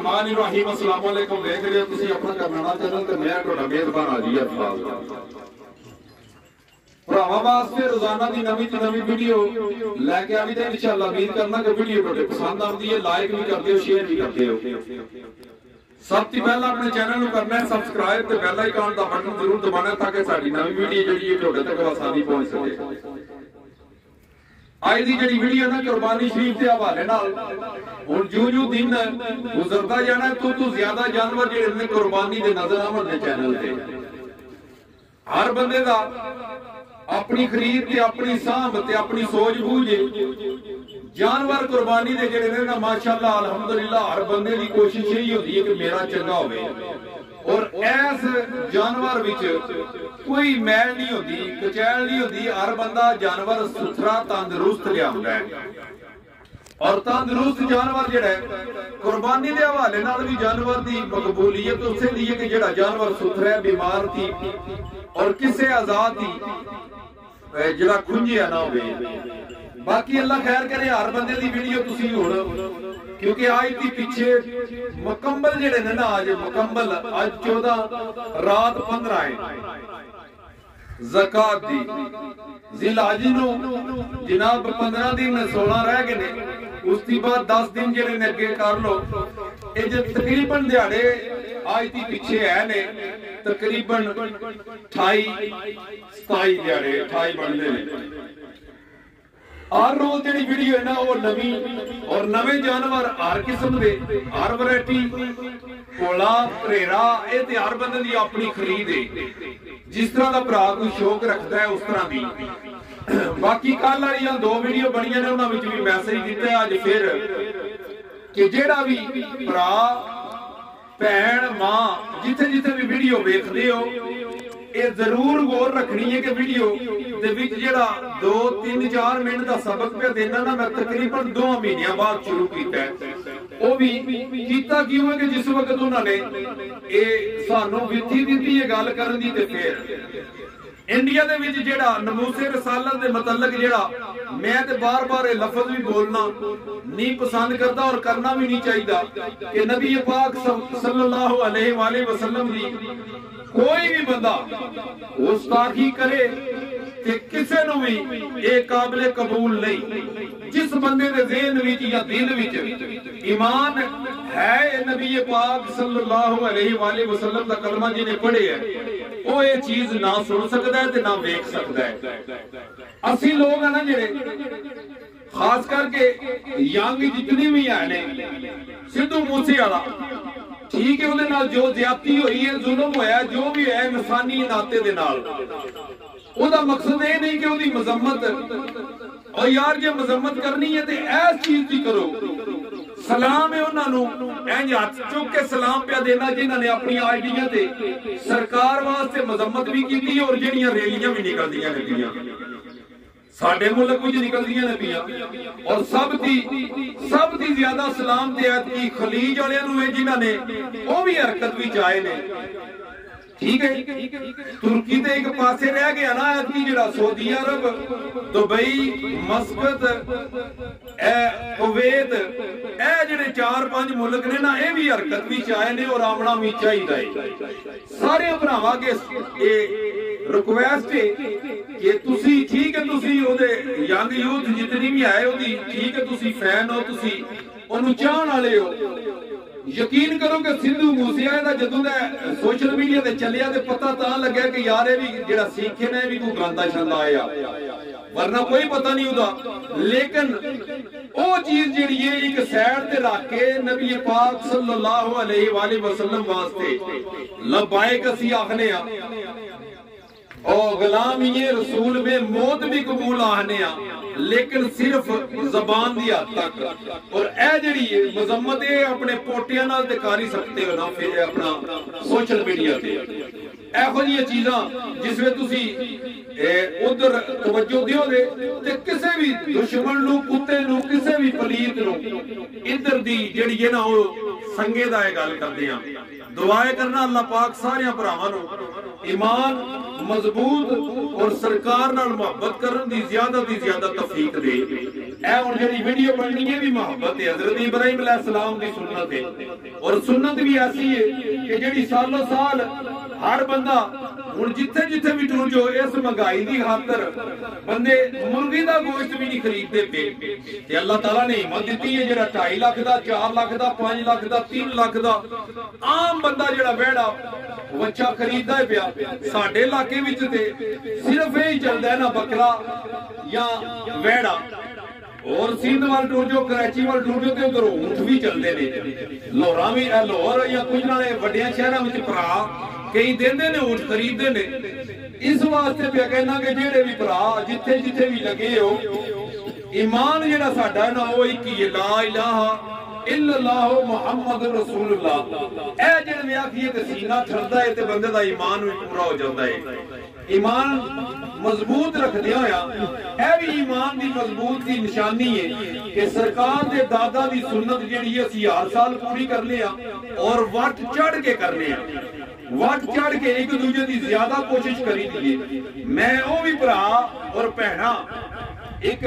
बिस्मिल्लाहिर्रहमानिर्रहीम। अस्सलाम वालेकुम। देख रहे हो तुसी अपना करनाना चैनल ते मैं ਤੁਹਾਡਾ मेहरबान हाजी अरफाज भरावां वास्ते रोजाना दी नवी तो नवी वीडियो लेके आवी ते इंशाअल्लाह उम्मीद करना कि वीडियो ਤੁਹਾਡੇ पसंद आती है। लाइक भी करते हो, शेयर भी करते हो। सब तो पहला अपने चैनल को करना है सबसक्राइब ते बेल आइकन का बटन जरूर दबाना ताकि साडी नवी वीडियो ਜਿਹੜੀ ਹੈ ਤੁਹਾਡੇ तक आसानी पहुंच सके। आज की जी वीडियो ना कुर्बानी शरीफ के हवाले हुण जो दिन गुजरता जाना तो ज्यादा जानवर जो कुर्बानी के नजर आवन चैनल से हर बंदे का अपनी खरीद ते अपनी सांभ ते अपनी सोच बूझ जानवर कुर्बानी के जेडे ने माशाअल्लाह अल्हम्दुलिल्लाह हर बंदे की कोशिश यही होती है कि मेरा चंगा होवे और ऐस जानवर विच कोई मैल नहीं होती, कचैल नहीं होती। हर बंदा जानवर सुथरा तंदुरुस्त लियाउंदा है और तंदुरुस्त जानवर जेड़ा कुर्बानी के हवाले नाल भी जानवर की मकबूलियत उसे दी है कि जेड़ा जानवर सुथरा बीमार थी और किसे आजाद थी जेड़ा खुंजिया ना होवे। बाकी अल्लाह खैर करे। हर बंदे की वीडियो तुसी हुण क्योंकि आज की पिछे मुकम्मल जेडे ने ना आज मुकम्मल आज 14 रात 15 है ज़कात दी ज़िलहज नू जनाब 15 दिन 16 रह गए ने उस दी बाद 10 दिन जेडे ने अगे कर लो। ये जो तकरीबन दिहाड़े आज की पिछे है ने तकरीबन 28 27 दिहाड़े 28 बनते हैं। हर रोज जी वीडियो है ना वो नवी और नवे जानवर हर किस्म के हर वैरायटी कोला परेरा ये हर बंदे की अपनी खरीद है। जिस तरह का भरा कोई शौक रखता है उस तरह की। बाकी कल वाली दो वीडियो बनिया ने उन्होंने भी मैसेज दिता अज फिर कि जेड़ा भी भरा भैन मां जिथे जिथे भी वीडियो वेखते हो ये जरूर गौर रखनी है कि वीडियो दे विच जेड़ा 2 3 4 मिनट का सबक पे देना ना मैं तकरीबन 2 महीने बाद शुरू किया है। वो भी कीता क्यों है कि जिस वक्त उन्होंने ये सानू विधि दी है गल करन दी ते फिर इंडिया दे विच जेड़ा नमूसे रसालत दे मतलब जेड़ा मैं ते बार-बार ये लफ्ज भी बोलना नहीं पसंद करता और करना भी नहीं चाहिए कि नबी पाक सल्लल्लाहु अलैहि वसल्लम दी कोई भी बंदा गुस्ताखी करे ते किसे नु भी ये काबिल कबूल नहीं। जिस बंदे दे ज़हन विच या दिल विच ईमान है नबी पाक सल्लल्लाहु अलैहि वसल्लम दा कलमा जिन्हें पढ़े है वो ये चीज ना सुन सकता है ते ना देख सकता है। असी लोग है ना जेड़े खास करके यंग जितनी भी है ने सिद्धू मूसे वाला ठीक है उहदे नाल जो ज्यादती हुई है जुल्म होया जो भी है इंसानी नाते दे नाल ओदा मकसद ये नहीं कि ओदी मजम्मत और यार जे मजम्मत करनी है ते ऐस चीज दी करो। सलाम है उन्होंने इंज हाथ चुक के सलाम पे देना जिन्होंने अपनी आईडिया ते सरकार वास्ते मजम्मत भी की और जड़ियां रैलियां भी निकलदियां लगियां साडे मुल्क विच निकलदियां ने पियां और सब दी ज्यादा सलाम ते की खलीज वालियां नूं जिन्होंने वो भी हरकत विच आए ने। ठीक है तुर्की ते एक पासे रह गया ना की जेड़ा Saudi Arab Dubai Muscat Kuwait ए जेड़े 4-5 मुल्क ने ना ये भी हरकत विच आए ने और आमना भी चाहिए। सारे भरावां के ये रिक्वेस्ट है कि तुसी ठीक है तुसी ओदे यंग यूथ जितनी भी है ओदी ठीक है तुसी फैन हो तुसी ओनू चाहण वाले हो। यकीन करो कि सिद्धू मूसेवाले दा जदों दा सोशल मीडिया ते चलिया ते पता तां लग्या कि यार ये भी जेड़ा सीखे ने भी कोई गांदा छंदा आया वरना कोई पता नहीं होता। लेकिन वो चीज जेड़ी है एक साइड ते रख के नबी पाक सल्लल्लाहु अलैहि वसल्लम वास्ते लबाइक असी आखने आ और गुलाम ये रसूल में मौत भी कबूल आने लेकिन सिर्फ जबान दी हद तक और ए जड़ी मजम्मत अपने पोटियां नाल ते कर ही सकते हो ना फिर अपना सोशल मीडिया ते एहो जी चीज़ां जिसमें तुसी उधर तवज्जो दिओगे ते किसी भी दुश्मन नूं कुत्ते नूं किसी भी पलीत नूं इधर दी जड़ी है ना वो संगे दा गल करदे आ। दुआएं करना अल्लाह पाक सारे भरावां नूं ईमान मजबूत और सरकार नाल मोहब्बत करन दी ज्यादा तौफीक दे। हुण जिहड़ी वीडियो बननी है भी मोहब्बत है, हज़रत इब्राहिम अलैहिस्सलाम दी सुन्नत है। और सुन्नत भी ऐसी है कि जिहड़ी सालों साल हर बंदा हुण जिथे जिथे भी टुर जाओ इस महंगाई की खातर बंदे मुर्गी का गोश्त भी नहीं खरीदते पे, ते अल्लाह ताला ने हिम्मत दी है जिहड़ा 2.5 लाख का 4 लाख का 5 लाख का 3 लाख का आम बंदा जिहड़ा वैड़ा बच्चा खरीददा है पिया। साडे इलाके विच ते सिर्फ यही चलदा है ना बकरा या वैड़ा। और सिंध वाल टूर जो कराची वाल टूर जो उधर ऊंट भी चलते ने, लाहौरा भी लाहौर या कुछ नाले वड्डियां शहरां विच भरा कई देंदे ने ऊंट खरीदते ने। इस वास्ते पे कहना कि जेड़े भी भरा जिथे जिथे भी लगे हो ईमान जेड़ा साडा ना वो एक ही ला इलाहा इल्लल्लाह मुहम्मद रसूलुल्लाह। ए जेड़े वे आखिए ते सीना ठरदा है ते बंदे दा ईमान भी पूरा हो जाता है। ईमान मजबूत रखदे होया ए भी ईमान दी मजबूत की निशानी है कि सरकार दे दादा दी सुन्नत जेड़ी असी हर साल पूरी करने आ और वट चढ़ के करने आ, वट चढ़ के एक दूजे की ज्यादा कोशिश करी दी। मैं वो भी भरा और भैणा एक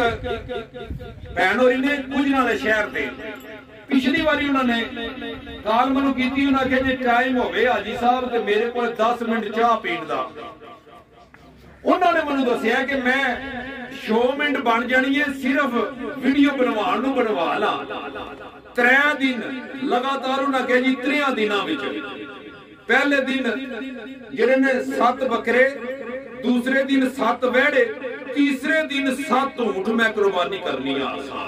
भैन होरी ने कुछ नाले शहर से पिछली बारी उन्होंने काल मैनू की, उन्हें जे टाइम होवे हाजी साहब ते मेरे को 10 मिनट चाह पीण दा। उन्होंने मैनू दसिया कि मैं 6 मिनट बन जानी है, सिर्फ वीडियो बनवाण नूं बनवा ला। 3 दिन लगातार उन्हें कहा जी 3 दिनों विच पहले दिन जिहड़े ने 7 बकरे, दूसरे दिन 7 वैड़े, तीसरे दिन 7 ऊंट मैं कुर्बानी करनी है।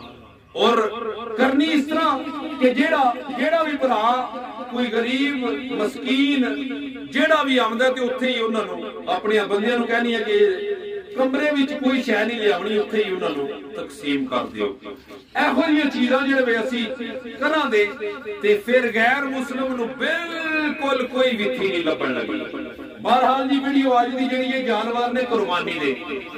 और करनी इस तरह कि जेड़ा भी भरा कोई गरीब मस्कीन जेड़ा भी आंदा ते उत्थे ही उन्होंने अपने बंदियां नूं कहनी है कि कमरे विच कोई शै नहीं लियावनी, उत्थे ही उन्होंने तकसीम कर दिओ। ਇਹੋ ਜਿਹੀਆਂ ਚੀਜ਼ਾਂ ਜਿਹੜੇ ਅਸੀਂ ਕਰਾਂਗੇ ਤੇ ਫਿਰ ਗੈਰ ਮੁਸਲਮ ਨੂੰ ਬਿਲਕੁਲ ਕੋਈ ਵਿਥੀ ਨਹੀਂ ਲੱਭਣ ਲੱਗੀ। ਬਹਰਹਾਲ ਜੀ ਵੀਡੀਓ ਅੱਜ ਦੀ ਜਿਹੜੀ ਇਹ ਜਾਨਵਰ ਨੇ ਕੁਰਬਾਨੀ ਦੇ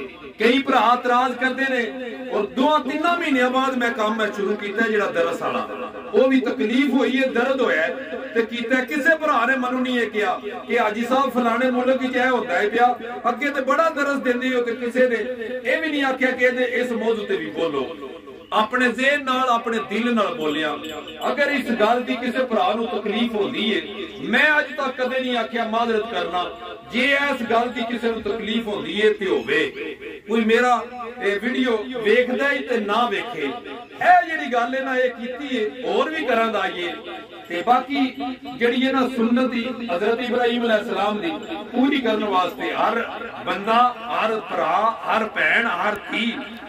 ਕਈ ਭਰਾ ਇਤਰਾਜ਼ ਕਰਦੇ ਨੇ और 2-3 महीनों बाद मैं काम मैं शुरू किया जिहड़ा दरस वाला वो भी तकलीफ हुई है, दर्द होया ते कीता। किसी भरा ने मनु नहीं कहा कि हाजी साहब फलाने मुल्क विच ऐ होंदा है पिया, अगे ते बड़ा दरस देंदे हो ते किसी ने यह भी नहीं आख्या कि इस मौजू ते भी बोलो। अपने ज़हन नाल अपने दिल नाल बोलिया। अगर इस गल की किसी भरा नूं तकलीफ होती है, मैं अज तक कदे नहीं आख्या माजरत करना। जे इस गल की किसी नूं तकलीफ होती है ते होवे कोई मेरा वीडियो वेखदा ही ते ना वेखे, ए जिहड़ी गल है ना ये कीती है और भी करां दा ये ते बाकी जिहड़ी है ना सुन्नत दी हज़रत इब्राहिम अलैहिस्सलाम दी पूरी करने वास्ते हर बंदा, हर भरा, हर भैन, हर धी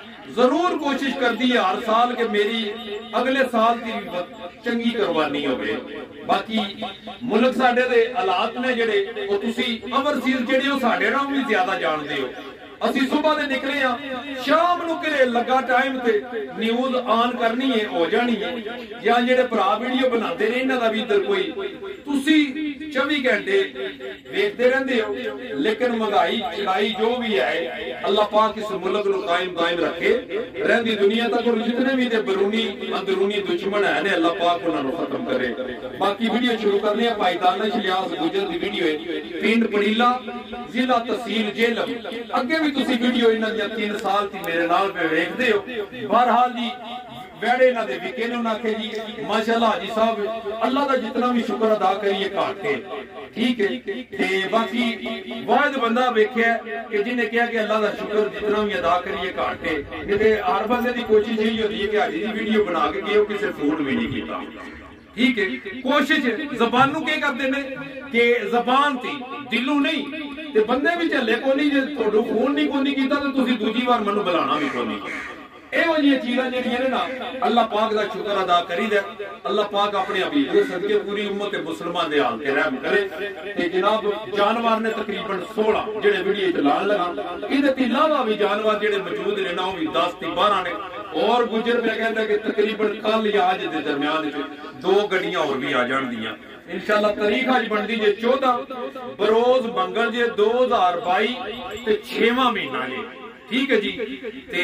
जरूर कोशिश करती है हर साल कि मेरी अगले साल की चंगी कुर्बानी होवे। बाकी मुल्क साडे दे हालात ने जिहड़े ओ तुसी अमरसीर जिहड़े ओ साडे नालों भी ज्यादा जानदे हो। असी सुबह दे निकले हां, शाम नूं किरे लगा टाइम ते न्यूज़ ऑन करनी है हो जानी है, या जिहड़े भरा वीडियो बनाते ने इन्हां दा भी इधर कोई तुसी 24 घंटे देखते रहंदे हो। लेकिन महंगाई चढ़ाई जो भी है अल्लाह पाक इस मुल्क नूं कायम दायम रखे, रहंदी दुनिया तक और जितने भी दे बरूनी अंदरूनी दुश्मन है ने अल्लाह पाक उन्हां नूं खत्म करे। बाकी वीडियो शुरू करने हैं। भाई दानिश इलियास गुजर दी वीडियो है, पिंड पड़ीला जिला तहसील जेलम। अगे भी तुसी वीडियो इन्हां दी 3 साल ती मेरे नाल पे वेखदे हो। बहरहाल जी वैड़े इन्हां दे विके ने उन्हां आखे जी माशाअल्लाह हाजी साहब अल्लाह दा जितना भी शुक्र अदा करिए घट है, ठीक है। ते बाकी वाहिद बंदा वेख्या कि जिन्हें कहा कि अल्लाह दा शुक्र जितना भी अदा करिए घट है, नहीं ते हर बंदे दी कोशिश यही होती है कि हाजी दी वीडियो बना के गए किसी फोन भी नहीं कीता, ठीक है। कोशिश जबानू के करते ने कि जबान थी दिलों नहीं, ते बंदे भी झले को नहीं। जे तुहाडू फोन नहीं कोनी कीता ते तुसीं दूजी बार मैनू बुलाना भी कोनी। ਇਹੋ ਜਿਹੀਆਂ ਚੀਜ਼ਾਂ ਜਿਹੜੀਆਂ ਨੇ ਨਾ अल्लाह पाक ਦਾ ਸ਼ੁਕਰ ਅਦਾ ਕਰੀਦਾ। अल्लाह पाक अपने हबीब ਦੇ सदके पूरी उम्मत मुसलमान दे हाल ते रहम करे। ते जनाब जानवर ने तकरीबन 16 ਜਿਹੜੇ ਵੀਡੀਓ ਚਲਾਣ ਲਗਾ, ਇਹਦੇ ਤੇ ਇਲਾਵਾ ਵੀ जानवर ਜਿਹੜੇ ਮੌਜੂਦ ਨੇ ਨਾ ਉਹ ਵੀ 10 ਤੇ 12 ਨੇ। और गुजर पे कहता कि तकरीबन कल या अज के दरम्यान 2 गड्डियां और भी आ जाणदियां इंशाअल्लाह। तारीख अज बनदी जे 14 बरोज मंगल जे 2022 ते 6वां महीना जे, ठीक है जी। ते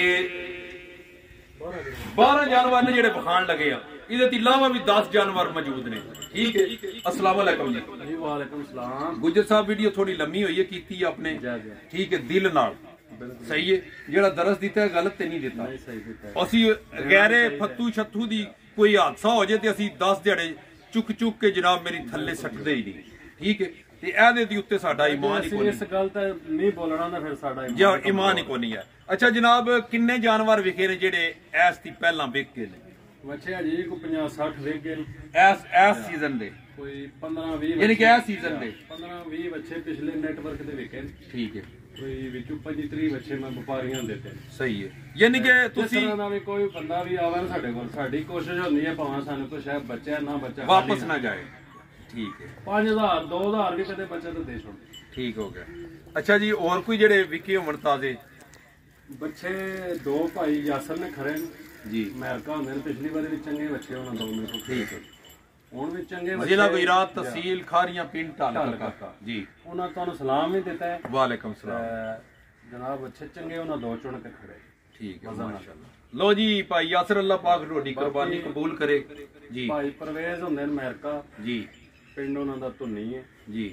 12 जानवर ने जेडे बखान लगे आ, इहदे ते इलावा भी 10 जानवर मौजूद ने, ठीक है। अस्सलाम वालेकुम जी। वालेकुम सलाम। गुजर साहब वीडियो थोड़ी लम्मी हुई है कीती आपने, ठीक है, दिल नाल ਸਹੀ ਹੈ, ਜਿਹੜਾ ਦਰਸ ਦਿੱਤਾ ਹੈ ਗਲਤ ਤੇ ਨਹੀਂ ਦਿੱਤਾ। ਅਸੀਂ ਗੈਰੇ ਫੱਤੂ ਛੱਤੂ ਦੀ ਕੋਈ ਹਾਦਸਾ ਹੋ ਜਾਏ ਤੇ ਅਸੀਂ 10 ਦਿਹਾੜੇ ਚੁੱਕ ਚੁੱਕ ਕੇ ਜਨਾਬ ਮੇਰੀ ਥੱਲੇ ਸੱਟਦੇ ਹੀ ਨਹੀਂ, ਠੀਕ ਹੈ। ਤੇ ਇਹਦੇ ਦੀ ਉੱਤੇ ਸਾਡਾ ਈਮਾਨ ਹੀ ਕੋਈ ਇਸ ਗੱਲ ਤੇ ਨਹੀਂ ਬੋਲਣਾ ਨਾ, ਫਿਰ ਸਾਡਾ ਈਮਾਨ ਹੀ ਕੋਈ ਨਹੀਂ ਹੈ। ਅੱਛਾ ਜਨਾਬ, ਕਿੰਨੇ ਜਾਨਵਰ ਵਿਕੇ ਨੇ ਜਿਹੜੇ ਐਸ ਦੀ ਪਹਿਲਾਂ ਵਿਕ ਗਏ ਨੇ? ਬੱਚੇ ਜੀ ਕੋਈ 50-60 ਵਿਕ ਗਏ ਐਸ ਸੀਜ਼ਨ ਦੇ, ਕੋਈ 15-20, ਯਾਨੀ ਕਿ ਇਹ ਸੀਜ਼ਨ ਦੇ 15-20 ਬੱਚੇ ਪਿਛਲੇ ਨੈਟਵਰਕ ਦੇ ਵਿਕੇ, ਠੀਕ ਹੈ। ਕੋਈ ਵਿੱਚੋਂ 25-30 ਬੱਚੇ ਮੈਂ ਵਪਾਰੀਆਂ ਨੂੰ ਦਿੱਤੇ। ਸਹੀ ਹੈ, ਯਾਨੀ ਕਿ ਤੁਸੀਂ ਦਾ ਵੀ ਕੋਈ ਬੰਦਾ ਵੀ ਆਵੇ ਨਾ ਸਾਡੇ ਕੋਲ, ਸਾਡੀ ਕੋਸ਼ਿਸ਼ ਹੁੰਦੀ ਹੈ ਭਾਵੇਂ ਸਾਨੂੰ ਕੁਛ ਹੈ ਬੱਚਾ ਨਾ ਬੱਚਾ ਵਾਪਸ ਨਾ ਜਾਏ, ਠੀਕ ਹੈ। 5000 2000 ਵੀ ਕਦੇ ਬੱਚਾ ਤਾਂ ਦੇ ਛੋੜ, ਠੀਕ ਹੋ ਗਿਆ। ਅੱਛਾ ਜੀ, ਹੋਰ ਕੋਈ ਜਿਹੜੇ ਵਿਕੇ ਹੋਣ ਤਾਜ਼ੇ ਬੱਚੇ? 2 ਭਾਈ ਯਾਸਰ ਨੇ ਖਰੇ ਜੀ, ਅਮਰੀਕਾ ਹੁੰਦੇ ਨੇ, ਪਿਛਲੀ ਵਾਰ ਵੀ ਚੰਗੇ ਬੱਚੇ ਉਹਨਾਂ ਦੋ ਮੇਰੇ ਕੋਲ, ਠੀਕ ਹੈ। ਹੁਣ ਵੀ ਚੰਗੇ ਬੱਚੇ। ਜ਼ਿਲ੍ਹਾ ਗੁਜਰਾਤ, ਤਹਿਸੀਲ ਖਾਰੀਆਂ, ਪਿੰਡ ਢਾਲਕਾ ਜੀ। ਉਹਨਾਂ ਤੁਹਾਨੂੰ ਸਲਾਮ ਵੀ ਦਿੱਤਾ ਹੈ। ਵਾਲੇਕਮ ਸਲਾਮ ਜਨਾਬ, ਅੱਛੇ ਚੰਗੇ ਉਹਨਾਂ ਦੋ ਚੁਣ ਕੇ ਖੜੇ, ਠੀਕ ਹੈ ਮਾਸ਼ਾਅੱਲਾ। ਲੋ ਜੀ ਭਾਈ ਯਾਸਰ, ਅੱਲਾਹ ਪਾਕ ਤੁਹਾਡੀ ਕੁਰਬਾਨੀ ਕਬੂਲ ਕਰੇ ਜੀ। ਭਾਈ ਪਰਵੇਜ਼ ਹੁੰਦੇ ਨੇ ਅਮਰੀਕਾ ਜੀ, ਪਿੰਡ ਉਹਨਾਂ ਦਾ ਧੁੰਨੀ ਹੈ ਜੀ,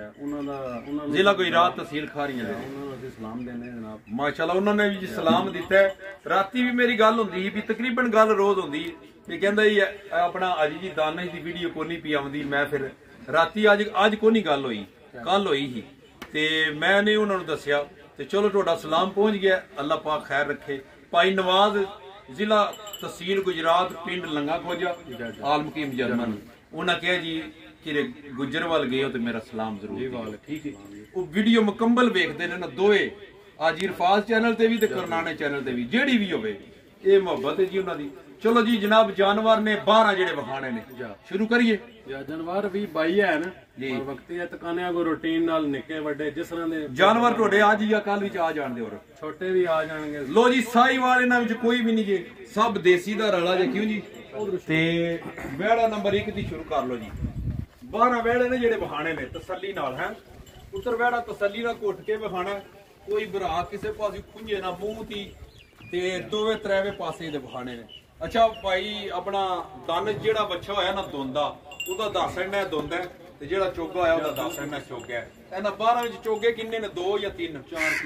ਉਹਨਾਂ ਜ਼ਿਲ੍ਹਾ ਗੁਜਰਾਤ, ਤਹਿਸੀਲ ਖਾਰੀਆਂ ਨੇ। ਉਹਨਾਂ ਨੂੰ ਅਸੀਂ ਸਲਾਮ ਦਿੰਦੇ ਜਨਾਬ, ਮਾਸ਼ਾਅੱਲਾ। ਉਹਨਾਂ ਨੇ ਵੀ ਜੀ ਸਲਾਮ ਦਿੱਤਾ ਹੈ। ਰਾਤੀ ਵੀ ਮੇਰੀ ਗੱਲ ਹੁੰਦੀ ਸੀ ਵੀ ਤਕਰੀਬਨ ਗੱਲ ਰੋਜ਼ ਹੁੰਦੀ ਵੀ ਕਹਿੰਦਾ ਜੀ ਆਪਣਾ ਅੱਜ ਜੀ ਦਾਨਿਸ਼ ਦੀ ਵੀਡੀਓ ਕੋਈ ਨਹੀਂ ਪਈ ਆਉਂਦੀ। ਮੈਂ ਫਿਰ ਰਾਤੀ ਅੱਜ ਕੋਈ ਨਹੀਂ ਗੱਲ ਹੋਈ, ਕੱਲ ਹੋਈ ਸੀ ਤੇ ਮੈਂ ਨੇ ਉਹਨਾਂ ਨੂੰ ਦੱਸਿਆ ਤੇ ਚਲੋ ਤੁਹਾਡਾ ਸਲਾਮ ਪਹੁੰਚ ਗਿਆ, ਅੱਲਾਹ ਪਾਕ ਖੈਰ ਰੱਖੇ। ਭਾਈ ਨਵਾਜ਼, ਜ਼ਿਲ੍ਹਾ ਤਹਿਸੀਲ ਗੁਜਰਾਤ, ਪਿੰਡ ਲੰਗਾ ਖੋਜਾ, ਆਲਮਕੀਮ ਜਰਮਨ। ਉਹਨਾਂ ਕਿਹਾ ਜੀ ਕਿ ਗੁਜਰਵਾਲ ਗਏ ਹੋ ਤੇ ਮੇਰਾ ਸਲਾਮ ਜ਼ਰੂਰ, ਠੀਕ ਹੈ। ਉਹ ਵੀਡੀਓ ਮੁਕੰਮਲ ਵੇਖਦੇ ਨੇ ਨਾ ਦੋਏ, ਅੱਜ ਇਰਫਾਜ਼ ਚੈਨਲ ਤੇ ਵੀ ਤੇ ਕਰਨਾਣੇ ਚੈਨਲ ਤੇ ਵੀ, ਜਿਹੜੀ ਵੀ ਹੋਵੇ। ਇਹ ਮੁਹੱਬਤ ਹੈ ਜੀ ਉਹਨਾਂ ਦੀ। ਚਲੋ ਜੀ ਜਨਾਬ, ਜਾਨਵਰ ਨੇ 12 ਜਿਹੜੇ ਵਿਖਾਣੇ ਨੇ, ਸ਼ੁਰੂ ਕਰੀਏ। ਜਾਨਵਰ ਵੀ 22 ਹੈ ਨਾ ਜੀ, ਵਕਤੀ ਤਕਾਨਿਆਂ ਕੋ ਰੂਟੀਨ ਨਾਲ ਨਿੱਕੇ ਵੱਡੇ ਜਿਸ ਤਰ੍ਹਾਂ ਦੇ ਜਾਨਵਰ ਤੁਹਾਡੇ ਅੱਜ ਜਾਂ ਕੱਲ ਵਿੱਚ ਆ ਜਾਣਦੇ, ਹੋਰ ਛੋਟੇ ਵੀ ਆ ਜਾਣਗੇ। ਲੋ ਜੀ, ਸਾਹੀਵਾਲ ਇਹਨਾਂ ਵਿੱਚ ਕੋਈ ਵੀ ਨਹੀਂ ਜੇ, ਸਭ ਦੇਸੀ ਦਾ ਰਲਾ ਜੇ, ਕਿਉਂ ਜੀ। ਤੇ ਵਿਹੜਾ ਨੰਬਰ 1 ਦੀ ਸ਼ੁਰੂ ਕਰ ਲੋ ਜੀ। 12 ਵਿਹੜੇ ਨੇ ਜਿਹੜੇ ਵਿਖਾਣੇ ਨੇ ਤਸੱਲੀ ਨਾਲ, ਹੈ ਉੱਤਰ ਵਿਹੜਾ ਤਸੱਲੀ ਨਾਲ ਘੁੱਟ ਕੇ ਵਿਖਾਣਾ, ਕੋਈ ਭਰਾ ਕਿਸੇ ਪਾਸੇ ਖੁੰਝੇ ਨਾ, ਮੂੰਹ ਦੀ ਤੇ ਦੋਵੇਂ ਤਰੇਵੇਂ ਪਾਸੇ ਦੇ ਵਿਖਾਣੇ ਨੇ। ਅੱਛਾ ਭਾਈ, ਆਪਣਾ ਦਨ ਜਿਹੜਾ ਬੱਚਾ ਹੋਇਆ ਨਾ ਦੋਂਦਾ, ਉਹਦਾ ਦੱਸ ਐਣਾ ਦੋਂਦਾ, ਤੇ ਜਿਹੜਾ ਚੋਗਾ ਹੋਇਆ ਉਹਦਾ ਦੱਸ ਐਣਾ ਚੋਗਾ। ਇਹਨਾਂ 12 ਵਿੱਚ ਚੋਗੇ ਕਿੰਨੇ ਨੇ? 2 ਜਾਂ 3?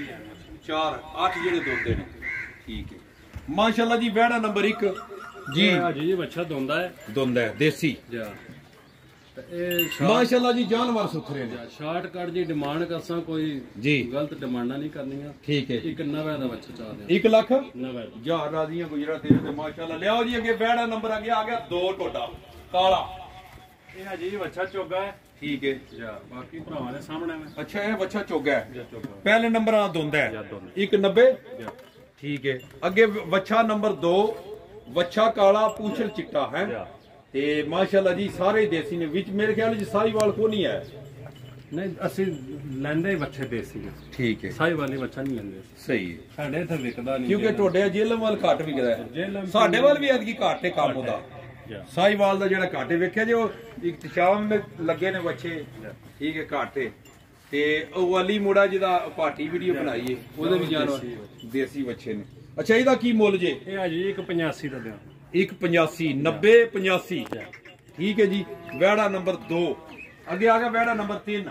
4 8 ਜਿਹੜੇ ਦੋਂਦੇ ਨੇ, ਠੀਕ ਹੈ ਮਾਸ਼ਾਅੱਲਾ ਜੀ। ਵਿਹੜਾ ਨੰਬਰ 1 ਜੀ, ਜੀ ਬੱਚਾ ਦੋਂਦਾ ਹੈ ਦੇਸੀ ਮਾਸ਼ਾਅੱਲਾ ਜੀ। ਜਾਨਵਰ ਸੁਥਰੇ ਨੇ। ਸ਼ਾਰਟਕਟ ਜੀ ਡਿਮਾਂਡ ਕਰਸਾਂ, ਕੋਈ ਜੀ ਗਲਤ ਡਿਮਾਂਡਾਂ ਨਹੀਂ ਕਰਨੀਆਂ, ਠੀਕ ਹੈ। ਇੱਕ 90 ਦਾ ਬੱਚਾ ਚਾਹਦੇ 1 ਲੱਖ 90 ਹਜ਼ਾਰ ਰਾਜ਼ੀਆਂ ਗੁਜਰਾਤ ਦੇ ਮਾਸ਼ਾਅੱਲਾ। ਲਿਆਓ ਜੀ ਅੱਗੇ ਵਿਹੜਾ ਨੰਬਰ ਆ ਗਿਆ 2 ਟੋਟਾ ਕਾਲਾ। ਇਹ ਹੈ ਜੀ ਬੱਚਾ ਚੋਗਾ ਹੈ, ਠੀਕ ਹੈ। ਬਾਕੀ ਭਰਾਵਾਂ ਦੇ ਸਾਹਮਣੇ। ਅੱਛਾ, ਇਹ ਬੱਚਾ ਚੋਗਾ ਹੈ, ਪਹਿਲੇ ਨੰਬਰ ਆ ਦੋਂਦਾ ਹੈ 190, ਠੀਕ ਹੈ। ਅੱਗੇ ਬੱਚਾ ਨੰਬਰ 2, ਬੱਚਾ ਕਾਲਾ, ਪੂਛਲ ਚਿੱਟਾ ਹੈ ਤੇ ਮਾਸ਼ਾਅੱਲਾ ਜੀ ਸਾਰੇ ਦੇਸੀ ਨੇ। ਵਿੱਚ ਮੇਰੇ ਖਿਆਲ ਵਿੱਚ ਸਾਹੀਵਾਲ ਕੋ ਨਹੀਂ ਹੈ। ਨਹੀਂ, ਅਸੀਂ ਲੈਂਦੇ ਬੱਚੇ ਦੇਸੀ ਨੇ, ਠੀਕ ਹੈ। ਸਾਹੀਵਾਲ ਨਹੀਂ ਬੱਚਾ ਨਹੀਂ ਲੈਂਦੇ, ਸਹੀ ਹੈ। ਸਾਡੇ ਇੱਥੇ ਵਿਕਦਾ ਨਹੀਂ, ਕਿਉਂਕਿ ਤੁਹਾਡੇ ਜੇਲਮ ਵੱਲ ਘੱਟ ਵਿਕਦਾ ਹੈ, ਸਾਡੇ ਵੱਲ ਵੀ ਐਤਕੀ ਘੱਟ ਹੈ ਕੰਮ ਉਹਦਾ। ਸਾਹੀਵਾਲ ਦਾ ਜਿਹੜਾ ਘਾਟੇ ਵੇਖਿਆ ਜੇ, ਉਹ ਇਕਤਸ਼ਾਮ ਮੇ ਲੱਗੇ ਨੇ ਬੱਚੇ, ਠੀਕ ਹੈ, ਘਾਟੇ। ਤੇ ਉਹ ਅਲੀ ਮੁੰਡਾ ਜਿਹਦਾ ਪਾਰਟੀ ਵੀਡੀਓ ਬਣਾਈ ਹੈ, ਉਹਦੇ ਵੀ ਜਾਨਵਰ ਦੇਸੀ ਬੱਚੇ ਨੇ। ਅੱਛਾ, ਇਹਦਾ ਕੀ ਮੁੱਲ ਜੇ? ਇਹ ਆ ਜੀ 185 ਦਾ ਦਿਆਂ, 185 90 85, ਠੀਕ ਹੈ ਜੀ। ਵਿਹੜਾ ਨੰਬਰ 2 ਅੱਗੇ ਆ ਗਿਆ, ਵਿਹੜਾ ਨੰਬਰ 3।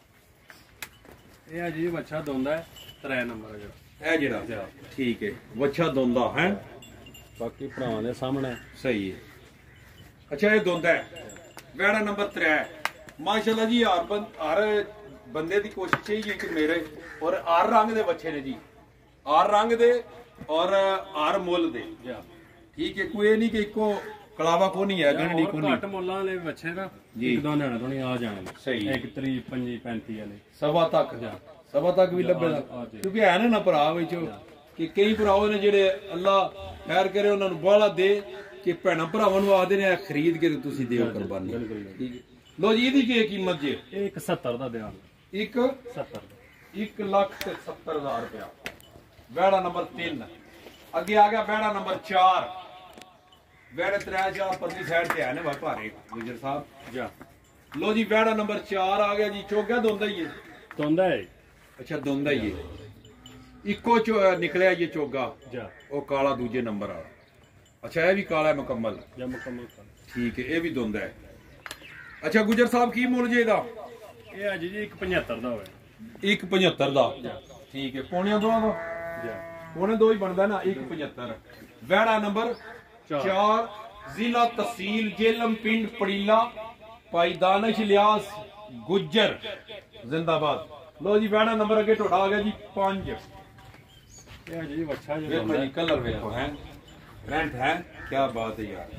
ਇਹ ਆ ਜੀ ਬੱਚਾ ਦੋਂਦਾ ਹੈ 3 ਨੰਬਰ ਇਹ ਜਿਹੜਾ, ਠੀਕ ਹੈ, ਬੱਚਾ ਦੋਂਦਾ ਹੈ, ਬਾਕੀ ਭਰਾਵਾਂ ਦੇ ਸਾਹਮਣੇ, ਸਹੀ ਹੈ। ਅੱਛਾ, ਇਹ ਦੋਂਦਾ ਹੈ, ਵਿਹੜਾ ਨੰਬਰ 3 ਮਾਸ਼ਾਅੱਲਾ ਜੀ। ਹਰ ਬੰਦੇ ਦੀ ਕੋਸ਼ਿਸ਼ ਹੈ ਕਿ ਮੇਰੇ ਔਰ ਹਰ ਰੰਗ ਦੇ ਬੱਚੇ ਨੇ ਜੀ, ਹਰ ਰੰਗ ਦੇ ਔਰ ਹਰ ਮੁੱਲ ਦੇ, ਠੀਕ ਹੈ। ਕੋਈ ਇਹ ਨਹੀਂ ਕਿ ਇੱਕੋ ਕਲਾਵਾ ਕੋ ਨਹੀਂ ਹੈ, ਗੰਢੀ ਕੋ ਨਹੀਂ। ਘੱਟ ਮੁੱਲਾਂ ਵਾਲੇ ਬੱਚੇ ਨਾ ਇੱਕ ਦੋ ਨਿਆਣੇ ਤੋਂ ਨਹੀਂ ਆ ਜਾਣਗੇ, ਸਹੀ। 1 30 25 35 ਵਾਲੇ ਸਵਾ ਤੱਕ ਵੀ ਲੱਭੇਗਾ, ਕਿਉਂਕਿ ਹੈ ਨਾ ਭਰਾ ਵਿੱਚ ਕਿ ਕਈ ਭਰਾ ਨੇ ਜਿਹੜੇ ਅੱਲਾਹ ਖੈਰ ਕਰੇ ਉਹਨਾਂ ਨੂੰ ਬਾਹਲਾ ਦੇ ਕਿ ਭੈਣਾਂ ਭਰਾਵਾਂ ਨੂੰ ਆਖਦੇ ਨੇ ਖਰੀਦ ਕੇ ਤੁਸੀਂ ਦਿਓ ਕੁਰਬਾਨੀ, ਠੀਕ ਹੈ। ਲੋ ਜੀ, ਇਹਦੀ ਕੀ ਕੀਮਤ ਜੇ? ਇਹ 170 ਦਾ ਦਿਆਂ, 170 1,70,000 ਰੁਪਇਆ। ਵਿਹੜਾ ਨੰਬਰ 3 ਅੱਗੇ ਆ ਗਿਆ, ਵਿਹੜਾ ਨੰਬਰ 4। ਵਿਹੜੇ 3 4 ਪਰਲੀ ਸਾਈਡ ਤੇ ਹੈ ਨੇ ਭਾਰੇ ਗੁਜਰ ਸਾਹਿਬ ਜਾ। ਲੋ ਜੀ, ਵਿਹੜਾ ਨੰਬਰ 4 ਆ ਗਿਆ ਜੀ। ਚੋਗਾ ਦੋਂਦਾ ਹੀ ਹੈ, ਦੋਂਦਾ ਹੈ। ਅੱਛਾ, ਦੋਂਦਾ ਹੀ ਹੈ, ਇੱਕੋ ਨਿਕਲਿਆ ਇਹ ਚੋਗਾ ਜਾ, ਉਹ ਕਾਲਾ ਦੂਜੇ ਨੰਬਰ ਵਾਲਾ। ਅੱਛਾ, ਇਹ ਵੀ ਕਾਲਾ ਮੁਕੰਮਲ, ਠੀਕ ਹੈ, ਇਹ ਵੀ ਦੋਂਦਾ ਹੈ। ਅੱਛਾ ਗੁਜਰ ਸਾਹਿਬ, ਕੀ ਮੁੱਲ ਜੇ ਇਹਦਾ? ਇਹ ਅੱਜ ਜੀ 175 ਦਾ ਹੋਵੇ, 175 ਦਾ, ठीक है पौने दो पौने दो ही बनता ना 175 वैड़ा नंबर 4 जिला तहसील जेलम पिंड पड़ीला भाई दानिश इलियास गुज्जर जिंदाबाद। लो जी वैड़ा नंबर अगे टोटा आ गया जी 5 जी अच्छा जी कलर देखो है रेंट है क्या बात है यार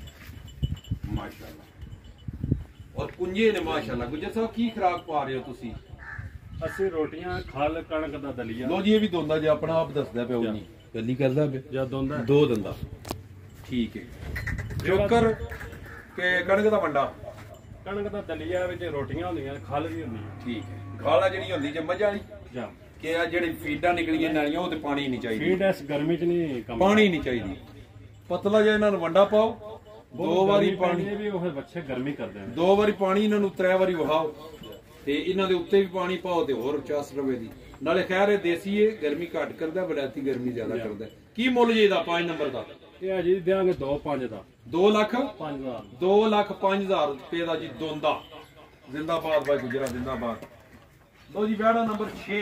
माशाल्लाह और कुंजे ने माशाल्लाह। गुज्जर साहब की खुराक पा रहे हो तुसी? ਅਸੀਂ ਰੋਟੀਆਂ ਖਲ ਕਣਕ ਦਾ ਦਲੀਆ। ਲੋ ਜੀ ਇਹ ਵੀ ਦੋਂਦਾ ਜੇ ਆਪਣਾ ਆਪ ਦੱਸਦਾ ਪਿਆ ਉਹ ਨਹੀਂ ਗੱਲੀ ਕਰਦਾ ਪਿਆ ਜਾਂ ਦੋਂਦਾ ਦੋ ਦੰਦਾ ਠੀਕ ਹੈ। ਜੋਕਰ ਕੇ ਕਣਕ ਦਾ ਵੰਡਾ ਕਣਕ ਦਾ ਦਲੀਆ ਵਿੱਚ ਰੋਟੀਆਂ ਹੁੰਦੀਆਂ ਖਲ ਵੀ ਹੁੰਦੀ ਠੀਕ ਹੈ। ਗਾਲਾ ਜਿਹੜੀ ਹੁੰਦੀ ਜੇ ਮੱਝ ਵਾਲੀ ਜਾਂ ਕਿ ਆ ਜਿਹੜੀ ਫੀਡਾਂ ਨਿਕਲੀਆਂ ਨਾਲੀਆਂ ਉਹ ਤੇ ਪਾਣੀ ਨਹੀਂ ਚਾਹੀਦੀ ਫੀਡ ਇਸ ਗਰਮੀ ਚ ਨਹੀਂ ਕੰਮ ਪਾਣੀ ਨਹੀਂ ਚਾਹੀਦੀ ਪਤਲਾ ਜਿਹਾ ਇਹਨਾਂ ਨੂੰ ਵੰਡਾ ਪਾਓ ਦੋ ਵਾਰੀ ਪਾਣੀ ਵੀ ਉਹ ਬੱਚੇ ਗਰਮੀ ਕਰਦੇ ਨੇ ਦੋ ਵਾਰੀ ਪਾਣੀ ਇਹਨਾਂ ਨੂੰ 3 ਵਾਰੀ ਵਹਾਓ ਤੇ ਇਹਨਾਂ ਦੇ ਉੱਤੇ ਵੀ ਪਾਣੀ ਪਾਓ ਤੇ ਹੋਰ 50 ਰੁਪਏ ਦੀ ਨਾਲੇ ਖੈਰ ਇਹ ਦੇਸੀ ਏ ਗਰਮੀ ਘੱਟ ਕਰਦਾ ਬੜਾਤੀ ਗਰਮੀ ਜ਼ਿਆਦਾ ਕਰਦਾ। ਕੀ ਮੁੱਲ ਜੀ ਇਹਦਾ 5 ਨੰਬਰ ਦਾ? ਇਹ ਆ ਜੀ ਦਿਆਂਗੇ 2.5 ਦਾ 2 ਲੱਖ 5000 2 ਲੱਖ 5000 ਰੁਪਏ ਦਾ ਜੀ ਦੋਂਦਾ ਜ਼ਿੰਦਾਬਾਦ ਬਾਈ ਗੁਜਰਾ ਜ਼ਿੰਦਾਬਾਦ। ਲੋ ਜੀ ਵੈੜਾ ਨੰਬਰ 6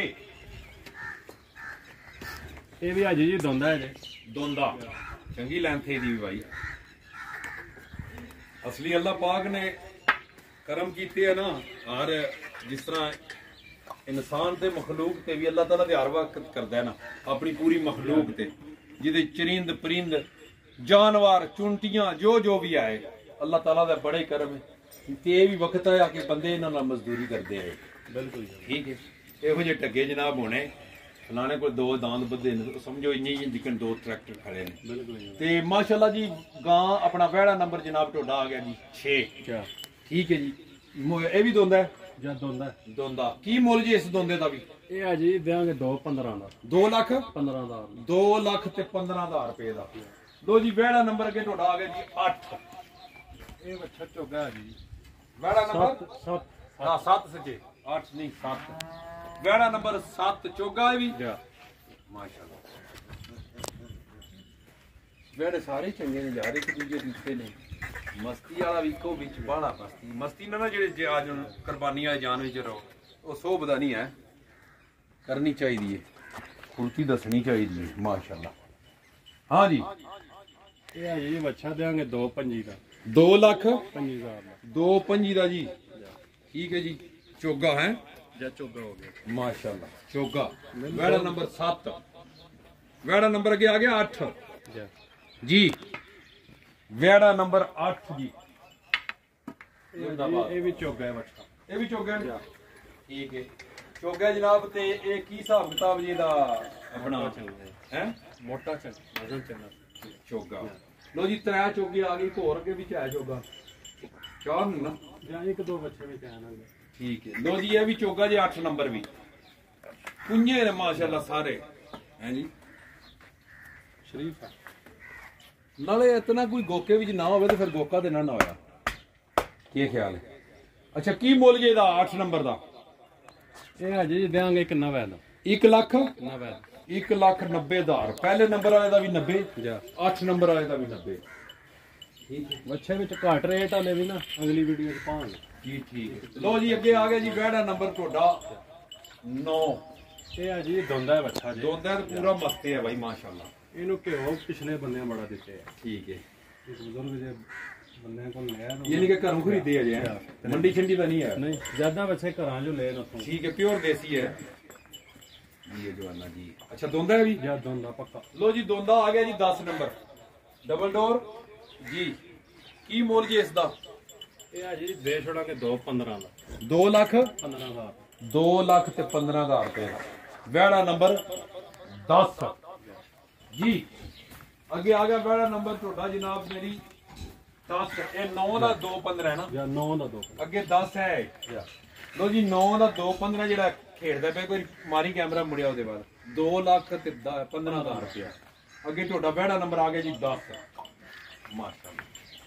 ਇਹ ਵੀ ਆ ਜੀ ਦੋਂਦਾ ਹੈ ਜੀ ਦੋਂਦਾ ਚੰਗੀ ਲੈਂਥ ਇਹਦੀ ਵੀ ਬਾਈ ਅਸਲੀ ਅੱਲਾਹ ਪਾਕ ਨੇ ਕਰਮ ਕੀਤੇ ਆ ਨਾ ਹਰ ਜਿਸ ਤਰ੍ਹਾਂ ਇਨਸਾਨ ਤੇ ਮਖਲੂਕ ਤੇ ਵੀ ਅੱਲਾਹ ਤਾਲਾ ਹਰ ਵਕਤ ਕਰਦਾ ਹੈ ਨਾ ਆਪਣੀ ਪੂਰੀ ਮਖਲੂਕ ਤੇ ਜਿਹਦੇ ਚਰਿੰਦ ਪਰਿੰਦ ਜਾਨਵਰ ਚੁੰਟੀਆਂ ਜੋ ਵੀ ਆਏ ਅੱਲਾਹ ਤਾਲਾ ਦਾ ਬੜੇ ਕਰਮ ਹੈ ਤੇ ਇਹ ਵੀ ਵਕਤ ਆਇਆ ਕਿ ਬੰਦੇ ਇਹਨਾਂ ਨਾਲ ਮਜ਼ਦੂਰੀ ਕਰਦੇ ਆਏ। ਬਿਲਕੁਲ ਠੀਕ ਹੈ। ਇਹੋ ਜਿਹੇ ਟੱਗੇ ਜਨਾਬ ਹੋਣੇ ਫਲਾਣੇ ਕੋਲ 2 ਦਾੰਦ ਬੱਧੇ ਨੇ ਸਮਝੋ ਇੰਨੀ ਜਿਕਣ 2 ਟਰੈਕਟਰ ਖੜੇ ਨੇ ਬਿਲਕੁਲ ਤੇ ਮਾਸ਼ਾਅੱਲਾ ਜੀ ਗਾਂ ਆਪਣਾ ਵਹਿੜਾ ਨੰਬਰ ਜਨਾਬ ਤੁਹਾਡਾ ਆ ਗਿਆ ਜੀ 6 ਠੀਕ ਹੈ ਜੀ। ਇਹ ਵੀ ਦੋਂਦਾ ਜਾਂ ਦੋਂਦਾ ਕੀ ਮੁੱਲ ਜੀ ਇਸ ਦੋਂਦੇ ਦਾ ਵੀ? ਇਹ ਆ ਜੀ ਦਿਆਂਗੇ 2.15 ਦਾ 2 ਲੱਖ 15,000 2 ਲੱਖ ਤੇ 15,000 ਰੁਪਏ ਦਾ। ਲੋ ਜੀ ਵਹਿੜਾ ਨੰਬਰ ਅੱਗੇ ਤੁਹਾਡਾ ਆ ਗਿਆ ਜੀ 8 ਇਹ ਬੱਚਾ ਚੋਗਾ ਜੀ ਵਹਿੜਾ ਨੰਬਰ 7 7 ਸੱਚੇ 8 ਨਹੀਂ 7 ਵਹਿੜਾ ਨੰਬਰ 7 ਚੋਗਾ ਵੀ ਮਾਸ਼ਾਅੱਲਾ। ਵਹਿੜੇ ਸਾਰੇ ਚੰਗੇ ਨੇ ਯਾਰ ਇੱਕ ਦੂਜੇ ਰਿਸ਼ਤੇ ਨੇ ਮਸਤੀ ਵਾਲਾ ਵੀ ਕੋ ਵਿੱਚ ਬਾਹਲਾ ਮਸਤੀ ਨਾ ਜਿਹੜੇ ਅੱਜ ਕੁਰਬਾਨੀ ਵਾਲੇ ਜਾਨ ਵਿੱਚ ਰਹੋ ਉਹ ਸੋਭਦਾ ਨਹੀਂ ਹੈ ਕਰਨੀ ਚਾਹੀਦੀ ਹੈ ਖੁਰਤੀ ਦੱਸਣੀ ਚਾਹੀਦੀ ਹੈ ਮਾਸ਼ਾਅੱਲਾ। ਹਾਂ ਜੀ ਇਹ ਆ ਜੀ ਬੱਚਾ ਦਿਆਂਗੇ 2.25 ਦਾ 2 ਲੱਖ 25,000 ਦਾ 2.25 ਦਾ ਜੀ ਠੀਕ ਹੈ ਜੀ। ਚੋਗਾ ਹੈ ਜਾਂ ਚੋਗਾ ਹੋ ਗਿਆ ਮਾਸ਼ਾਅੱਲਾ ਚੋਗਾ ਵਹਿੜਾ ਨੰਬਰ 7 ਵਹਿੜਾ ਨੰਬਰ ਅੱਗੇ ਆ ਗਿਆ 8 ਜੀ ਵਹਿੜਾ ਨੰਬਰ 8 ਜੀ ਇਹ ਵੀ ਚੋਗਾ ਹੈ ਬੱਚਾ ਇਹ ਵੀ ਚੋਗਾ ਠੀਕ ਹੈ ਚੋਗਾ ਜਨਾਬ। ਤੇ ਇਹ ਕੀ ਹਿਸਾਬ ਕਿਤਾਬ ਜੀ ਦਾ ਆਪਣਾ ਹੈ ਮੋਟਾ ਚੰਗਾ ਵਜ਼ਨ ਚੰਗਾ ਚੋਗਾ। ਲੋ ਜੀ 3 ਚੋਗੇ ਆ ਗਏ ਹੋਰ ਅੱਗੇ ਵੀ ਹੈ ਚੋਗਾ 4 ਨੂੰ ਨਾ ਜਾਂ 1-2 ਬੱਚੇ ਵੀ ਕਹਿਣਗੇ ਠੀਕ ਹੈ। ਲੋ ਜੀ ਇਹ ਵੀ ਚੋਗਾ ਜੀ 8 ਨੰਬਰ ਵੀ ਕੁੰਝੇ ਨੇ ਮਾਸ਼ਾਅੱਲਾ ਸਾਰੇ ਹੈ ਜੀ ਸ਼ਰੀਫ ਹੈ ਨਾਲੇ ਇਤਨਾ ਕੋਈ ਗੋਕੇ ਵਿੱਚ ਨਾ ਹੋਵੇ ਤੇ ਫਿਰ ਗੋਕਾ ਤੇ ਨਾ ਹੋਇਆ ਕੀ ਖਿਆਲ ਹੈ? ਅੱਛਾ ਕੀ ਮੁੱਲ ਜੇ ਇਹਦਾ 8 ਨੰਬਰ ਦਾ? ਇਹ ਆ ਜੀ ਦਿਆਂਗੇ ਕਿੰਨਾ ਵੈਦਾ 1 ਲੱਖ 1,90,000 ਪਹਿਲੇ ਨੰਬਰ ਵਾਲੇ ਦਾ ਵੀ 90 ਜਾਂ 8 ਨੰਬਰ ਵਾਲੇ ਦਾ ਵੀ 90 ਠੀਕ ਹੈ। ਬੱਚੇ ਵਿੱਚ ਘੱਟ ਰੇਟ ਵਾਲੇ ਵੀ ਨਾ ਅਗਲੀ ਵੀਡੀਓ 'ਚ ਪਾਵਾਂਗੇ ਜੀ ਠੀਕ ਹੈ। ਲੋ ਜੀ ਅੱਗੇ ਆ ਗਿਆ ਜੀ ਵਹਿੜਾ ਨੰਬਰ ਤੁਹਾਡਾ 9 ਇਹ ਆ ਜੀ ਦੋਂਦਾ ਹੈ ਬੱਚਾ ਜੀ ਦੋਂਦਾ ਤੇ ਪੂਰਾ ਮਸਤੇ ਹੈ ਬਾਈ ਮਾਸ਼ਾਅੱਲਾ। ਇਹਨੂੰ ਘਿਓ ਪਿਛਲੇ ਬੰਦਿਆਂ ਬੜਾ ਦਿੱਤੇ ਆ ਠੀਕ ਹੈ। ਇਸ ਬਜ਼ੁਰਗ ਦੇ ਬੰਦਿਆਂ ਕੋਲ ਲਿਆ ਯਾਨੀ ਕਿ ਘਰੋਂ ਖਰੀਦੇ ਅਜੇ ਮੰਡੀ ਛੰਡੀ ਦਾ ਨਹੀਂ ਹੈ ਨਹੀਂ ਜ਼ਿਆਦਾ ਬੱਚੇ ਘਰਾਂ 'ਚੋਂ ਲੈ ਉੱਥੋਂ ਠੀਕ ਹੈ ਪਿਓਰ ਦੇਸੀ ਹੈ ਜੀ ਇਹ ਜਵਾਨਾ ਜੀ। ਅੱਛਾ ਦੋਂਦਾ ਹੈ ਵੀ ਜਾਂ ਦੋਂਦਾ ਪੱਕਾ। ਲੋ ਜੀ ਦੋਂਦਾ ਆ ਗਿਆ ਜੀ 10 ਨੰਬਰ ਡਬਲ ਡੋਰ ਜੀ ਕੀ ਮੁੱਲ ਜੀ ਇਸ ਦਾ? ਇਹ ਆ ਜੀ ਦੇ ਛੋੜਾਂਗੇ 2.15 ਦਾ 2 ਲੱਖ 15,000 2 ਲੱਖ ਤੇ 15,000 ਰੁਪਏ ਦਾ ਵਹਿੜਾ ਨੰਬਰ 10 ਜੀ। ਅੱਗੇ ਆ ਗਿਆ ਵਹਿੜਾ ਨੰਬਰ ਤੁਹਾਡਾ ਜਨਾਬ ਮੇਰੀ 10 ਇਹ 9 ਦਾ 2.15 ਹੈ ਨਾ ਜਾਂ 9 ਦਾ 2 ਅੱਗੇ 10 ਹੈ। ਲੋ ਜੀ 9 ਦਾ 2.15 ਜਿਹੜਾ ਖੇਡਦਾ ਪਿਆ ਕੋਈ ਮਾਰੀ ਕੈਮਰਾ ਮੁੜਿਆ ਉਹਦੇ ਬਾਅਦ 2 ਲੱਖ ਤੇ 15,000 ਰੁਪਏ ਅੱਗੇ ਤੁਹਾਡਾ ਵਹਿੜਾ ਨੰਬਰ ਆ ਗਿਆ ਜੀ 10 ਮਾਸ਼ਾਅੱਲਾ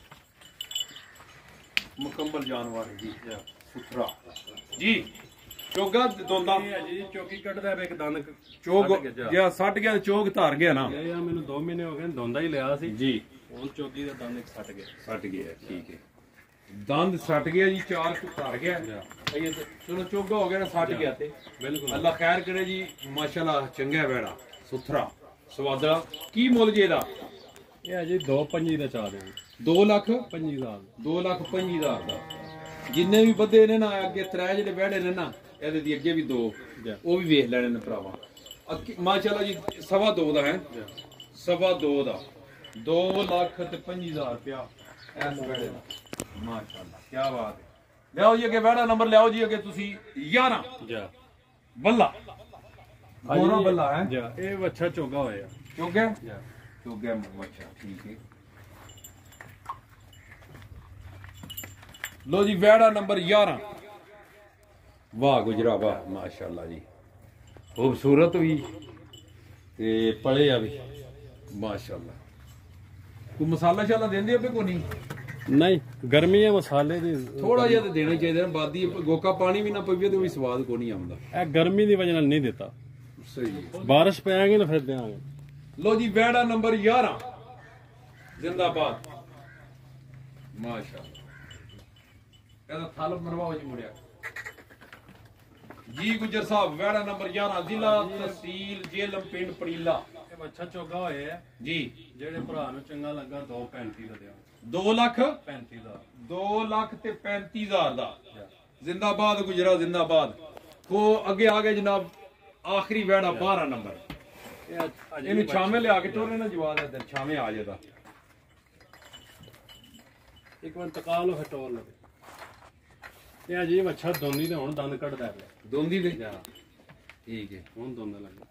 ਮੁਕੰਮਲ ਜਾਨਵਰ ਹੈ ਜੀ ਸੁਥਰਾ ਜੀ। ਚੋਗਾ ਦੋਂਦਾ ਜੀ ਚੌਕੀ ਕੱਢਦਾ ਪਿਆ ਇੱਕ ਦੰਦ ਚੋਗ ਗਿਆ 60 ਗਿਆ ਚੋਗ ਧਾਰ ਗਿਆ ਨਾ ਇਹ ਆ ਮੈਨੂੰ 2 ਮਹੀਨੇ ਹੋ ਗਏ ਦੋਂਦਾ ਹੀ ਲਿਆ ਸੀ ਜੀ ਹੁਣ ਚੌਕੀ ਦਾ ਦੰਦ ਇੱਕ ਛੱਟ ਗਿਆ ਛੱਟ ਗਿਆ ਠੀਕ ਹੈ ਦੰਦ ਸੱਟ ਗਿਆ ਜੀ, ਚਾਰ ਘਰ ਗਿਆ ਇਹ ਤੇ ਚਲੋ ਚੋਗਾ ਹੋ ਗਿਆ ਨਾ, ਸੱਟ ਗਿਆ ਤੇ ਬਿਲਕੁਲ ਅੱਲਾ ਖੈਰ ਕਰੇ ਜੀ। ਮਾਸ਼ਾਅੱਲਾ ਚੰਗਾ ਬੈੜਾ ਸੁਥਰਾ ਸਵਾਦਲਾ। ਕੀ ਮੁੱਲ ਜੇ ਇਹਦਾ? ਇਹ ਅਜੇ 2.25 ਦਾ ਚਾਹ ਦੇਣਾ। 2,25,000 2,25,000 ਦਾ। ਜਿੰਨੇ ਵੀ ਵੱਧੇ ਨੇ ਨਾ ਅੱਗੇ ਤਰੇ ਜਿਹੜੇ ਬੈੜੇ ਨੇ ਨਾ, ਇਹਦੇ ਦੀ ਅੱਗੇ ਵੀ ਦੋ ਉਹ ਵੀ ਵੇਖ ਲੈਣੇ ਨੇ ਭਰਾਵਾ। ਮਾਸ਼ਾਅੱਲਾ ਜੀ 2.25 ਦਾ ਹੈ, 2.25 ਦਾ 2,25,000 ਰੁਪਇਆ ਇਸ ਬੈੜੇ ਦਾ। ਮਾਸ਼ਾਅੱਲਾ ਕੀ ਬਾਤ ਹੈ। ਲਿਆਓ ਜੀ ਅੱਗੇ ਬੈੜਾ ਨੰਬਰ ਲਿਆਓ ਜੀ ਅੱਗੇ ਤੁਸੀਂ 11 ਜਾ ਬੱਲਾ ਮੋਰਾ ਬੱਲਾ ਹੈ ਜਾ। ਇਹ ਵੱਛਾ ਚੋਗਾ ਹੋਇਆ ਚੋਗਾ ਜਾ ਚੋਗਾ ਮੱਛਾ ਠੀਕ ਹੈ। लो जी वेड़ा नंबर 11। वाह गुजरा वाह माशाअल्लाह जी, खूबसूरत भी ते पले आ भी माशाअल्लाह। कोई मसाला शाला देंदे पे को नहीं? नहीं गर्मी है मसाले दी थोड़ा जिहा ते देना चाहिए बादी गोका पानी भी ना पवे तो भी स्वाद को नहीं आंदा। ए गर्मी दी वजह नाल नहीं देता। सही बारिश पैगी ना फिर देंगे। लो जी वेड़ा नंबर 11 जिंदाबाद माशाअल्लाह। ਇਹਦਾ ਥਲ ਮਰਵਾਓ ਜੀ ਮੁੜਿਆ ਜੀ। ਗੁਜਰ ਸਾਹਿਬ वेड़ा नंबर 11 ਜ਼ਿਲ੍ਹਾ ਤਹਿਸੀਲ ਜੇਲਮ ਪਿੰਡ ਪੜੀਲਾ। ਇਹ ਵੱਛਾ ਚੋਗਾ ਹੋਇਆ ਜੀ। ਜਿਹੜੇ ਭਰਾ ਨੂੰ ਚੰਗਾ ਲੱਗਾ 2.35 ਦਾ ਦਿਆਂ। 2,35,000 ਦਾ 2,35,000 ਦਾ। जिंदाबाद गुजरा जिंदाबाद। वो अगे आ गए जनाब आखिरी वेड़ा 12 नंबर। इन्हें छामे लिया के टोरे ना जवाब इधर छामे आ जाता। एक बार तका लो फिर टोल लगे। ਇਹ ਅਜੇ ਵੱਛਾ ਦੋਂਦੀ ਤੇ ਹੁਣ ਦੰਦ ਕੱਢਦਾ ਹੈ। ਦੋਂਦੀ ਦੇ ਜਾ ਠੀਕ ਹੈ। ਹੁਣ ਦੋਂਦਾ ਲੱਗਾ।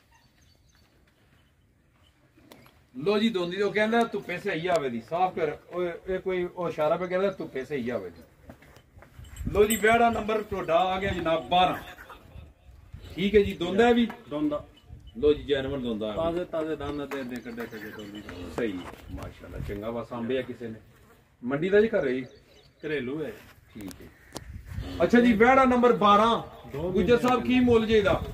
लो जी दोंदी तो कहंदा धुप्पे सही आवे दी साफ कर। ओए कोई ओ इशारा पे कहंदा धुप्पे सही आवे दी। लो जी वेड़ा नंबर टोडा आ गया जनाब 12। ठीक है जी। दोंदा है भी ਦੋਂਦਾ लो जी जानवर दोंदा है ਤਾਜ਼ੇ ਤਾਜ਼ੇ ਦੰਦ ਤੇ ਦੇ ਕੱਢੇ ਕੱਢੇ ਦੋਂਦੀ। सही है माशाल्लाह। चंगा वा सांभे किसी ने मंडी दा जी घर है ਘਰੇਲੂ ਹੈ। ठीक है। अच्छा जी वेड़ा नंबर 12 गुजर साहब की मुल जे दा?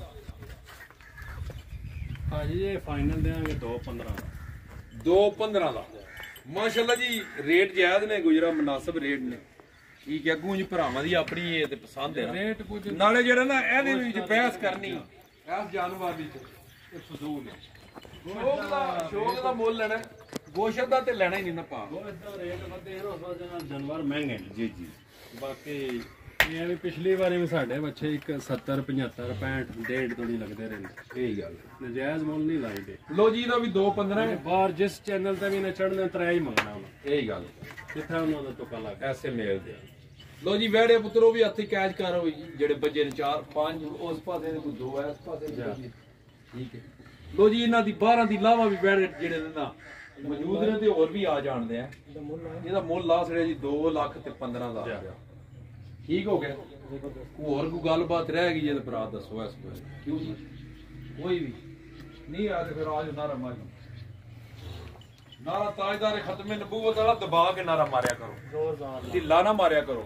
ਹਾਂਜੀ ਇਹ ਫਾਈਨਲ ਦੇਾਂਗੇ 2.15 ਦਾ। 2.15 ਦਾ ਮਾਸ਼ਾਅੱਲਾ ਜੀ। ਰੇਟ ਜਾਇਜ਼ ਨੇ ਗੁਜਰਾ, ਮੁਨਾਸਬ ਰੇਟ ਨੇ। ਠੀਕ ਹੈ। ਅੱਗੋਂ ਜੀ ਭਰਾਵਾਂ ਦੀ ਆਪਣੀ ਇਹ ਤੇ ਪਸੰਦ ਹੈ ਰੇਟ ਕੁਝ ਨਾਲੇ ਜਿਹੜਾ ਨਾ ਇਹਦੇ ਵਿੱਚ ਬਹਿਸ ਕਰਨੀ ਇਸ ਜਾਨਵਰ ਵਿੱਚ ਇਹ ਫਜ਼ੂਲ ਹੈ। ਸ਼ੌਕ ਦਾ ਮੁੱਲ ਲੈਣਾ, ਗੋਸ਼ਤ ਦਾ ਤੇ ਲੈਣਾ ਹੀ ਨਹੀਂ ਨਾ ਪਾ। ਇਹਦਾ ਰੇਟ ਵਧੇ ਨਾ ਉਸ ਵਜ੍ਹਾ ਨਾਲ ਜਾਨਵਰ ਮਹਿੰਗੇ ਨੇ। ਜੀ ਜੀ। ਬਾਕੀ ਇਹ ਵੀ ਪਿਛਲੀ ਵਾਰੀ ਵੀ ਸਾਡੇ ਬੱਚੇ ਇੱਕ 70 75 65 ਡੇਢ ਤੋਂ ਨਹੀਂ ਲੱਗਦੇ ਰਹਿੰਦੇ। ਇਹੀ ਗੱਲ ਨਜਾਇਜ਼ ਮੁੱਲ ਨਹੀਂ ਲਾਈਦੇ। ਲੋ ਜੀ ਇਹਦਾ ਵੀ 2.15 ਹੈ। ਬਾਹਰ ਜਿਸ ਚੈਨਲ ਤੇ ਵੀ ਨੇ ਚੜਨੇ ਤਰਾ ਹੀ ਮੰਗਣਾ ਉਹਨਾਂ। ਇਹੀ ਗੱਲ ਕਿੱਥੇ ਉਹਨਾਂ ਦਾ ਤੁਕਾ ਲੱਗ ਐਸੇ ਮੇਲ ਦੇ। ਲੋ ਜੀ ਵੇੜੇ ਪੁੱਤਰੋ ਵੀ ਹੱਥੀ ਕੈਚ ਕਰ ਹੋਈ ਜਿਹੜੇ ਬੱਜੇ ਨੇ 4 5 ਉਸ ਪਾਸੇ ਦੇ ਕੋਈ 2 ਹੈ ਇਸ ਪਾਸੇ ਦੇ। ਠੀਕ ਹੈ। ਲੋ ਜੀ ਇਹਨਾਂ ਦੀ 12 ਦੀ ਲਾਵਾ ਵੀ ਵੇੜੇ ਜਿਹੜੇ ਨੇ ਨਾ ਮੌਜੂਦ ਨੇ ਤੇ ਹੋਰ ਵੀ ਆ ਜਾਣਦੇ ਆ। ਇਹਦਾ ਮੁੱਲ ਲਾ ਸੜਿਆ ਜੀ 2,15,000। ਠੀਕ ਹੋ ਗਿਆ। ਹੋਰ ਕੋਈ ਗੱਲਬਾਤ ਰਹਿ ਗਈ ਜੇ ਤਾਂ ਭਰਾ ਦੱਸੋ ਇਸ ਬਾਰੇ। ਕਿਉਂ ਜੀ ਕੋਈ ਵੀ ਨਹੀਂ ਆ ਤੇ ਫਿਰ ਆਜ ਨਾਰਾ ਮਾਰੀ ਨਾਰਾ ਤਾਜਦਾਰ ਖਤਮੇ ਨਬੂਵਤ ਵਾਲਾ ਦਬਾ ਕੇ ਨਾਰਾ ਮਾਰਿਆ ਕਰੋ, ਜ਼ੋਰਦਾਰ ਢਿੱਲਾ ਨਾ ਮਾਰਿਆ ਕਰੋ।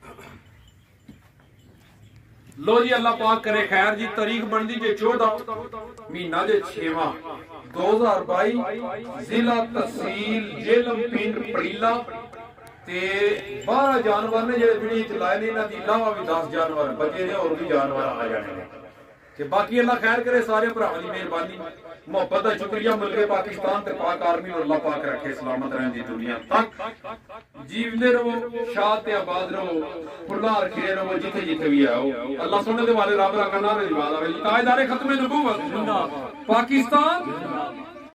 लो जी अल्लाह पाक करे खैर जी। तारीख बनती जे 14 महीना जे 6वां 2022 जिला तहसील जेलम पिंड पड़ीला ते 12 जानवर ने जेडे वीडियो च लाए ने। इन्हां दी इलावा भी 10 जानवर बचे ने और भी जानवर आ जाने ने ते बाकी अल्लाह खैर करे। सारे भरावां दी मेहरबानी मोहब्बत दा शुक्रिया। मुल्के पाकिस्तान ते पाक आर्मी और अल्लाह पाक रखे सलामत रहें दी दुनिया तक। जीवते रहो, शाद ते आबाद रहो, फुल्ला रखे रहो जिथे जिथे भी आओ। अल्लाह सुनने दे वाले रब रखना नारे दी बात आवे। ताजदारे खत्मे नबूवत जिंदाबाद। पाकिस्तान